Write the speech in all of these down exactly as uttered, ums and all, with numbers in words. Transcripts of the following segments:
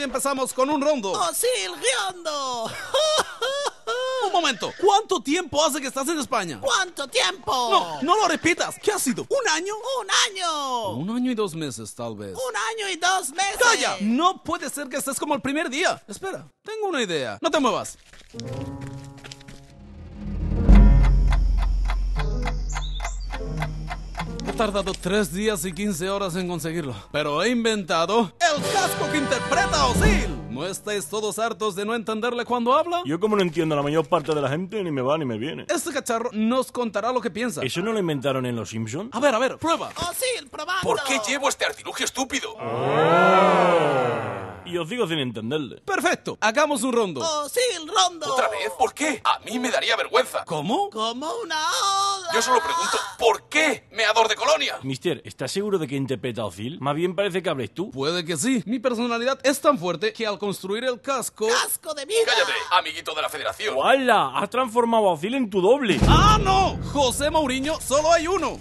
empezamos con un rondo. ¡Oh, sí, el riondo! Un momento, ¿cuánto tiempo hace que estás en España? ¿Cuánto tiempo? No, no lo repitas. ¿Qué ha sido? ¿Un año? ¡Un año! Un año y dos meses, tal vez. ¡Un año y dos meses! ¡Calla! No puede ser que estés como el primer día. Espera, tengo una idea. No te muevas. He tardado tres días y quince horas en conseguirlo, pero he inventado el casco que interpreta a Ozil. ¿No estáis todos hartos de no entenderle cuando habla? Yo como no entiendo a la mayor parte de la gente, ni me va ni me viene. Este cacharro nos contará lo que piensa. ¿Eso no lo inventaron en Los Simpsons? A ver, a ver, prueba. ¡Oh, sí, probando! ¿Por qué llevo este artilugio estúpido? Y os digo sin entenderle. Perfecto, hagamos un rondo. ¡Oh, sí, el rondo! ¿Otra vez? ¿Por qué? A mí me daría vergüenza. ¿Cómo? ¡Como una ola! Yo solo pregunto, ¿por qué, meador de colonia? Mister, ¿estás seguro de que interpreta a Ozil? Más bien parece que hables tú. Puede que sí. Mi personalidad es tan fuerte que al construir el casco... ¡Casco de vida! Cállate, amiguito de la federación. ¡Hala! Has transformado a Ozil en tu doble. ¡Ah, no! José Mourinho, solo hay uno.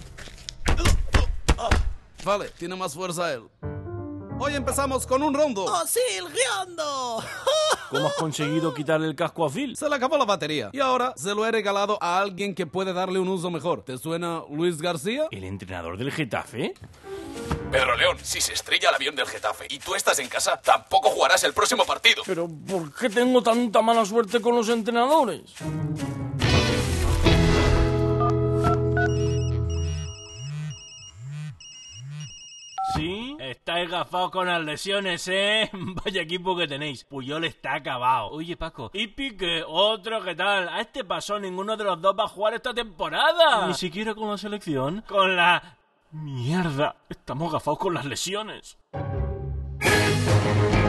Vale, tiene más fuerza él. Hoy empezamos con un rondo. ¡Oh, sí, el riondo! ¿Cómo has conseguido quitarle el casco a Ozil? Se le acabó la batería y ahora se lo he regalado a alguien que puede darle un uso mejor. ¿Te suena Luis García? ¿El entrenador del Getafe? Pedro León, si se estrella el avión del Getafe y tú estás en casa, tampoco jugarás el próximo partido. Pero ¿por qué tengo tanta mala suerte con los entrenadores? ¿Sí? Estáis gafados con las lesiones, ¿eh? Vaya equipo que tenéis. Puyol está acabado. Oye, Paco. Y Piqué, otro, ¿qué tal? A este paso ninguno de los dos va a jugar esta temporada. Ni siquiera con la selección. Con la... Mierda. Estamos gafados con las lesiones.